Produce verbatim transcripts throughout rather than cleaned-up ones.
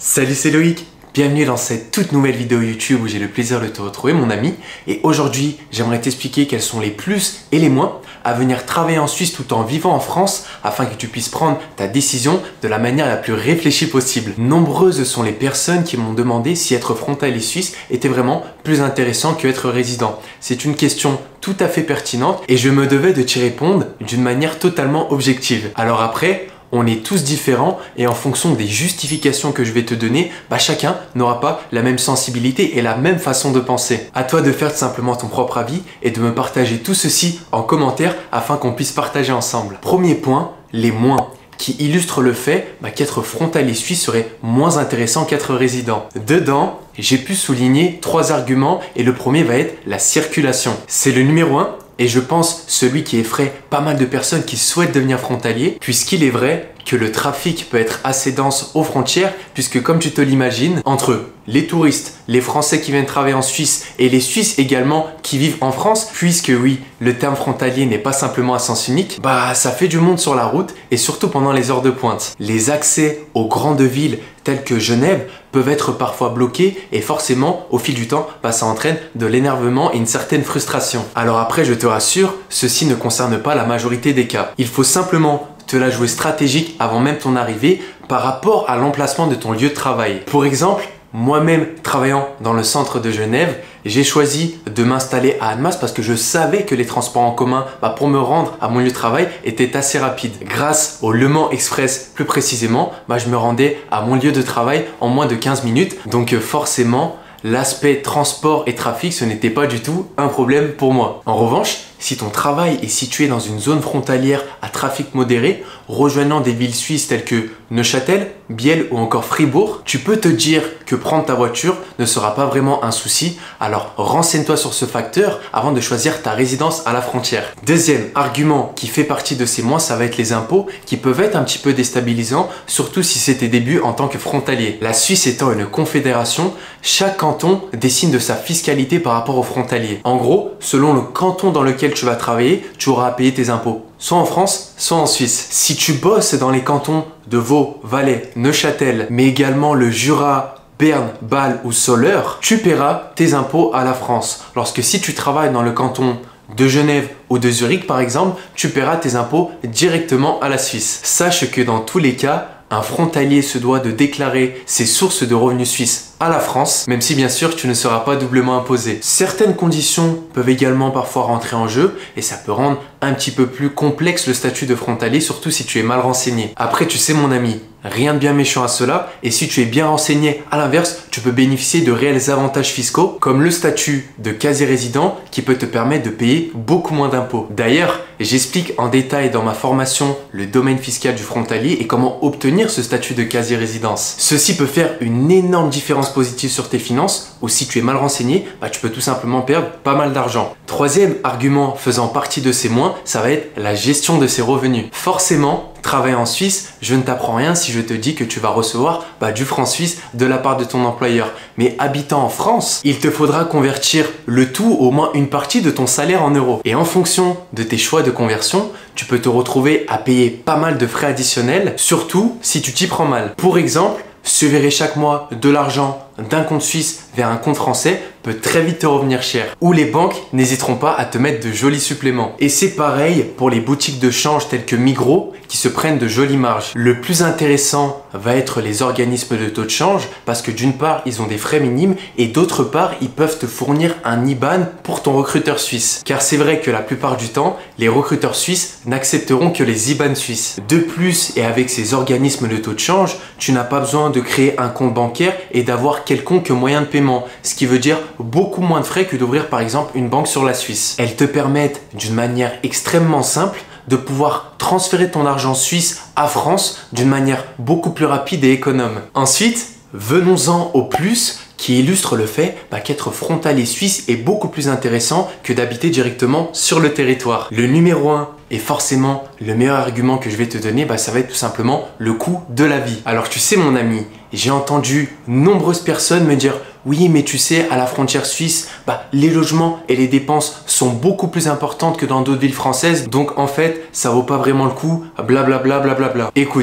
Salut, c'est Loïc. Bienvenue dans cette toute nouvelle vidéo YouTube où j'ai le plaisir de te retrouver, mon ami. Et aujourd'hui, j'aimerais t'expliquer quels sont les plus et les moins à venir travailler en Suisse tout en vivant en France afin que tu puisses prendre ta décision de la manière la plus réfléchie possible. Nombreuses sont les personnes qui m'ont demandé si être frontalier suisse était vraiment plus intéressant que être résident. C'est une question tout à fait pertinente et je me devais de t'y répondre d'une manière totalement objective. Alors après, on est tous différents et en fonction des justifications que je vais te donner, bah chacun n'aura pas la même sensibilité et la même façon de penser. À toi de faire tout simplement ton propre avis et de me partager tout ceci en commentaire afin qu'on puisse partager ensemble. Premier point, les moins, qui illustre le fait bah, qu'être frontalier suisse serait moins intéressant qu'être résident. Dedans, j'ai pu souligner trois arguments et le premier va être la circulation. C'est le numéro un. Et je pense celui qui effraie pas mal de personnes qui souhaitent devenir frontalier, puisqu'il est vrai que le trafic peut être assez dense aux frontières, puisque comme tu te l'imagines, entre les touristes, les Français qui viennent travailler en Suisse et les Suisses également qui vivent en France, puisque oui, le terme frontalier n'est pas simplement à sens unique, bah ça fait du monde sur la route et surtout pendant les heures de pointe. Les accès aux grandes villes telles que Genève peuvent être parfois bloqués et forcément, au fil du temps, bah, ça entraîne de l'énervement et une certaine frustration. Alors après, je te rassure, ceci ne concerne pas la majorité des cas. Il faut simplement te la jouer stratégique avant même ton arrivée par rapport à l'emplacement de ton lieu de travail. Pour exemple, moi-même travaillant dans le centre de Genève, j'ai choisi de m'installer à Annemasse parce que je savais que les transports en commun bah, pour me rendre à mon lieu de travail étaient assez rapides. Grâce au Le Mans Express plus précisément, bah, je me rendais à mon lieu de travail en moins de quinze minutes. Donc forcément, l'aspect transport et trafic, ce n'était pas du tout un problème pour moi. En revanche, si ton travail est situé dans une zone frontalière à trafic modéré, rejoignant des villes suisses telles que Neuchâtel, Biel ou encore Fribourg, tu peux te dire que prendre ta voiture ne sera pas vraiment un souci. Alors renseigne-toi sur ce facteur avant de choisir ta résidence à la frontière. Deuxième argument qui fait partie de ces moins, ça va être les impôts qui peuvent être un petit peu déstabilisants, surtout si c'est tes débuts en tant que frontalier. La Suisse étant une confédération, chaque canton décide de sa fiscalité par rapport aux frontaliers. En gros, selon le canton dans lequel tu vas travailler, tu auras à payer tes impôts, soit en France, soit en Suisse. Si tu bosses dans les cantons de Vaud, Valais, Neuchâtel, mais également le Jura, Berne, Bâle ou Soleure, tu paieras tes impôts à la France. Lorsque si tu travailles dans le canton de Genève ou de Zurich par exemple, tu paieras tes impôts directement à la Suisse. Sache que dans tous les cas, un frontalier se doit de déclarer ses sources de revenus suisses à la France, même si bien sûr tu ne seras pas doublement imposé. Certaines conditions peuvent également parfois rentrer en jeu et ça peut rendre un petit peu plus complexe le statut de frontalier, surtout si tu es mal renseigné. Après, tu sais mon ami, rien de bien méchant à cela et si tu es bien renseigné, à l'inverse, tu peux bénéficier de réels avantages fiscaux comme le statut de quasi-résident qui peut te permettre de payer beaucoup moins d'impôts. D'ailleurs, j'explique en détail dans ma formation le domaine fiscal du frontalier et comment obtenir ce statut de quasi-résidence. Ceci peut faire une énorme différence positive sur tes finances ou si tu es mal renseigné, bah, tu peux tout simplement perdre pas mal d'argent. Troisième argument faisant partie de ces moins, ça va être la gestion de ses revenus. Forcément, travailler en Suisse, je ne t'apprends rien si je te dis que tu vas recevoir bah, du franc suisse de la part de ton employeur. Mais habitant en France, il te faudra convertir le tout, au moins une partie de ton salaire en euros. Et en fonction de tes choix de conversion, tu peux te retrouver à payer pas mal de frais additionnels, surtout si tu t'y prends mal. Pour exemple, se virer chaque mois de l'argent d'un compte suisse vers un compte français peut très vite te revenir cher. Ou les banques n'hésiteront pas à te mettre de jolis suppléments. Et c'est pareil pour les boutiques de change telles que Migros qui se prennent de jolies marges. Le plus intéressant va être les organismes de taux de change parce que d'une part, ils ont des frais minimes et d'autre part, ils peuvent te fournir un I B A N pour ton recruteur suisse. Car c'est vrai que la plupart du temps, les recruteurs suisses n'accepteront que les I B A N suisses. De plus, et avec ces organismes de taux de change, tu n'as pas besoin de créer un compte bancaire et d'avoir quelconque moyen de paiement, ce qui veut dire beaucoup moins de frais que d'ouvrir par exemple une banque sur la Suisse. Elles te permettent d'une manière extrêmement simple de pouvoir transférer ton argent suisse à France d'une manière beaucoup plus rapide et économe. Ensuite, venons-en au plus qui illustre le fait bah, qu'être frontalier suisse est beaucoup plus intéressant que d'habiter directement sur le territoire. Le numéro un et forcément le meilleur argument que je vais te donner, bah, ça va être tout simplement le coût de la vie. Alors tu sais mon ami, j'ai entendu nombreuses personnes me dire oui mais tu sais à la frontière suisse, bah, les logements et les dépenses sont beaucoup plus importantes que dans d'autres villes françaises donc en fait ça vaut pas vraiment le coup, blablabla. Bla, bla, bla, bla. Écoute,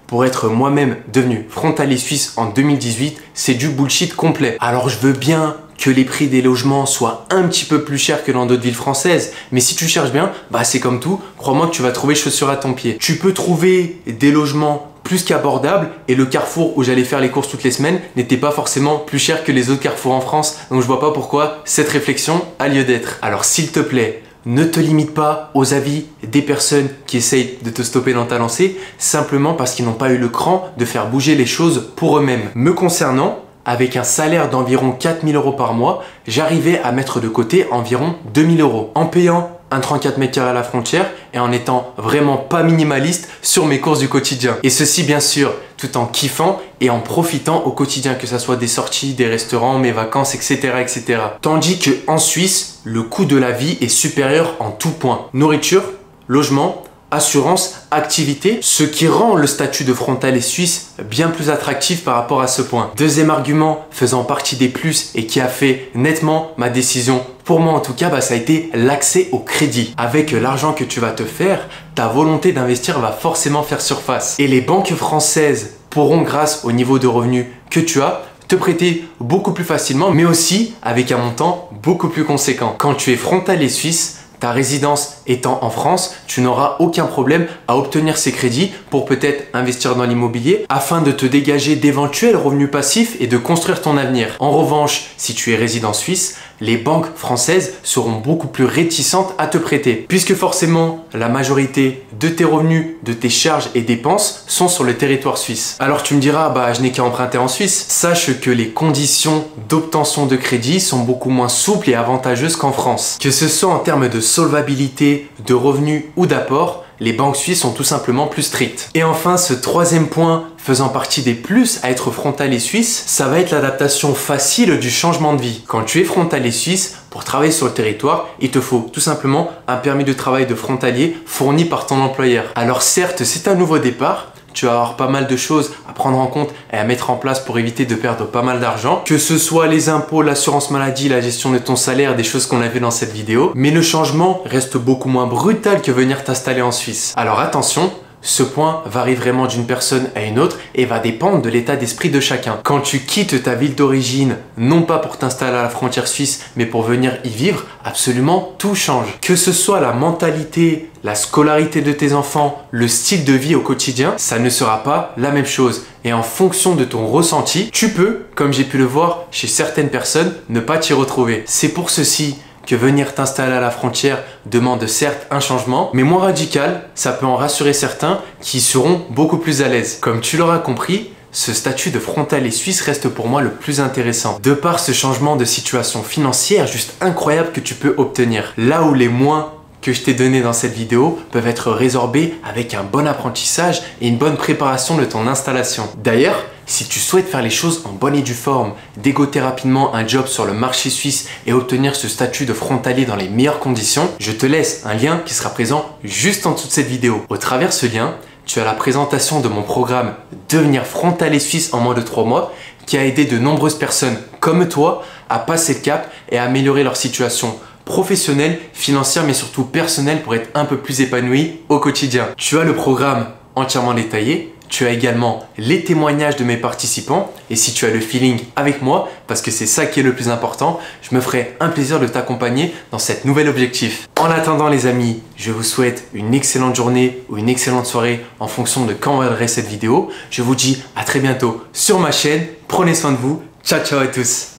pour être moi-même devenu frontalier suisse en deux mille dix-huit, c'est du bullshit complet. Alors je veux bien que les prix des logements soient un petit peu plus chers que dans d'autres villes françaises, mais si tu cherches bien, bah c'est comme tout, crois-moi que tu vas trouver chaussures à ton pied. Tu peux trouver des logements plus qu'abordables et le Carrefour où j'allais faire les courses toutes les semaines n'était pas forcément plus cher que les autres Carrefours en France, donc je vois pas pourquoi cette réflexion a lieu d'être. Alors s'il te plaît, ne te limite pas aux avis des personnes qui essayent de te stopper dans ta lancée simplement parce qu'ils n'ont pas eu le cran de faire bouger les choses pour eux-mêmes. Me concernant, avec un salaire d'environ quatre mille euros par mois, j'arrivais à mettre de côté environ deux mille euros en payant un trente-quatre mètres carrés à la frontière et en étant vraiment pas minimaliste sur mes courses du quotidien. Et ceci bien sûr tout en kiffant et en profitant au quotidien, que ce soit des sorties, des restaurants, mes vacances, et cetera et cetera. Tandis qu'en Suisse, le coût de la vie est supérieur en tout point. Nourriture, logement, assurance, activité, ce qui rend le statut de frontalier suisse bien plus attractif par rapport à ce point. Deuxième argument faisant partie des plus et qui a fait nettement ma décision, pour moi en tout cas, bah, ça a été l'accès au crédit. Avec l'argent que tu vas te faire, ta volonté d'investir va forcément faire surface. Et les banques françaises pourront, grâce au niveau de revenus que tu as, te prêter beaucoup plus facilement, mais aussi avec un montant beaucoup plus conséquent. Quand tu es frontalier suisse, ta résidence étant en France, tu n'auras aucun problème à obtenir ces crédits pour peut-être investir dans l'immobilier afin de te dégager d'éventuels revenus passifs et de construire ton avenir. En revanche, si tu es résident suisse, les banques françaises seront beaucoup plus réticentes à te prêter puisque forcément la majorité de tes revenus, de tes charges et dépenses sont sur le territoire suisse. Alors tu me diras, bah je n'ai qu'à emprunter en Suisse. Sache que les conditions d'obtention de crédit sont beaucoup moins souples et avantageuses qu'en France. Que ce soit en termes de solvabilité, de revenus ou d'apport, les banques suisses sont tout simplement plus strictes. Et enfin, ce troisième point faisant partie des plus à être frontalier suisse, ça va être l'adaptation facile du changement de vie. Quand tu es frontalier suisse, pour travailler sur le territoire, il te faut tout simplement un permis de travail de frontalier fourni par ton employeur. Alors certes, c'est un nouveau départ, tu vas avoir pas mal de choses à prendre en compte et à mettre en place pour éviter de perdre pas mal d'argent. Que ce soit les impôts, l'assurance maladie, la gestion de ton salaire, des choses qu'on a vues dans cette vidéo. Mais le changement reste beaucoup moins brutal que venir t'installer en Suisse. Alors attention, ce point varie vraiment d'une personne à une autre et va dépendre de l'état d'esprit de chacun. Quand tu quittes ta ville d'origine, non pas pour t'installer à la frontière suisse, mais pour venir y vivre, absolument tout change. Que ce soit la mentalité, la scolarité de tes enfants, le style de vie au quotidien, ça ne sera pas la même chose. Et en fonction de ton ressenti, tu peux, comme j'ai pu le voir chez certaines personnes, ne pas t'y retrouver. C'est pour ceci que venir t'installer à la frontière demande certes un changement, mais moins radical, ça peut en rassurer certains qui seront beaucoup plus à l'aise. Comme tu l'auras compris, ce statut de frontalier suisse reste pour moi le plus intéressant. De par ce changement de situation financière juste incroyable que tu peux obtenir. Là où les moins que je t'ai donné dans cette vidéo peuvent être résorbés avec un bon apprentissage et une bonne préparation de ton installation. D'ailleurs, si tu souhaites faire les choses en bonne et due forme, dégoter rapidement un job sur le marché suisse et obtenir ce statut de frontalier dans les meilleures conditions, je te laisse un lien qui sera présent juste en dessous de cette vidéo. Au travers de ce lien, tu as la présentation de mon programme Devenir frontalier suisse en moins de trois mois qui a aidé de nombreuses personnes comme toi à passer le cap et à améliorer leur situation professionnelle, financière mais surtout personnelle pour être un peu plus épanoui au quotidien. Tu as le programme entièrement détaillé. Tu as également les témoignages de mes participants et si tu as le feeling avec moi, parce que c'est ça qui est le plus important, je me ferai un plaisir de t'accompagner dans cet nouvel objectif. En attendant les amis, je vous souhaite une excellente journée ou une excellente soirée en fonction de quand on regarderez cette vidéo. Je vous dis à très bientôt sur ma chaîne, prenez soin de vous, ciao ciao à tous.